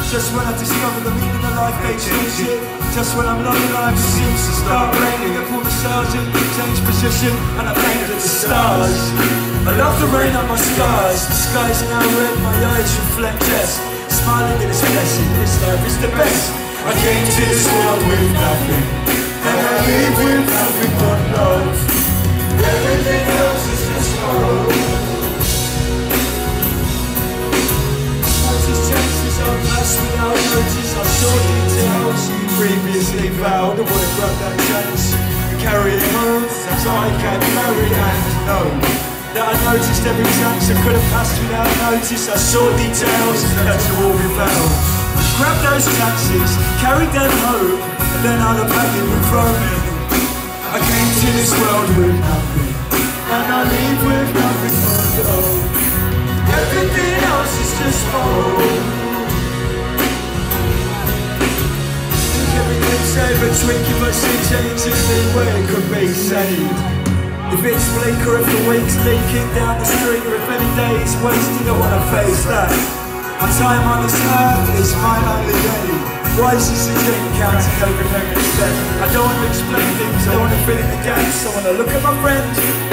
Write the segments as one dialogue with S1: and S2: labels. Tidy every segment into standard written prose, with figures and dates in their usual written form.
S1: Just when I discover the meaning of life, they change it. Just when I'm loving life, it seems to start raining. I pull the sergeant, change position, and I'm aimed at the stars. I love the rain on my scars. The sky's now red, my eyes reflect death. Smiling in its blessing, this life is the best. I came to this world with nothing, and I leave with nothing but love. Everything else is just hope. Notice chances are passed without notice. I saw details previously vowed. I wanna grab that chance and carry it home, so I can carry and know that I noticed every chance I could have passed without notice. I saw details, that's all we found. Grab those chances, carry them home, and then I'll have back in with roaming. I came to this world with nothing, and I leave with nothing but love. Everything else is just hope. Everything's safe, but tweak if I see changes in where it could be saved. If it's bleak or if the week's leaking down the street, or if any day's wasted, I wanna face that. My time on this earth is my only day. Wise is the king, counting every every step. I don't want to explain things, I don't want to fill in the gaps. I want to look at my friend.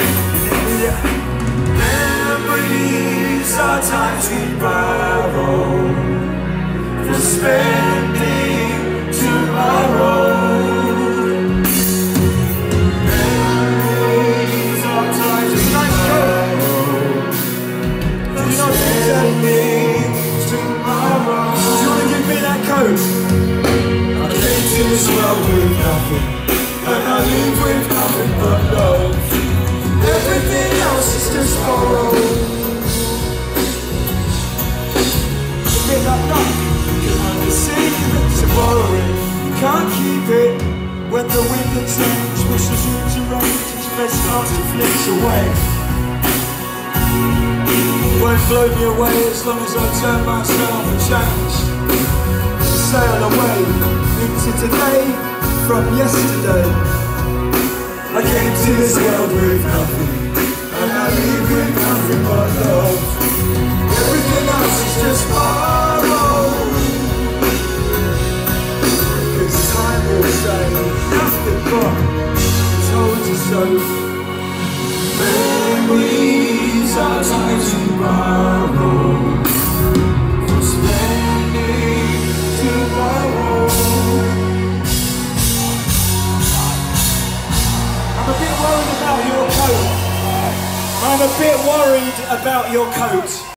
S1: Memories are times we borrow for spending tomorrow. I came to this world with nothing, and I leave with nothing but love. Everything else is just borrowed. A bit like nothing, you can undeceive it, so borrow it. You can't keep it when the wind and change pushes you to range. It's best not to flinch away. Won't blow me away as long as I turn myself and change. Sail away into today from yesterday. I came to this world with nothing, and I leave with nothing but love. Everything else is just borrowed, 'cause time will say nothing but told you so. Memories are time to borrow. I'm a bit worried about your coat.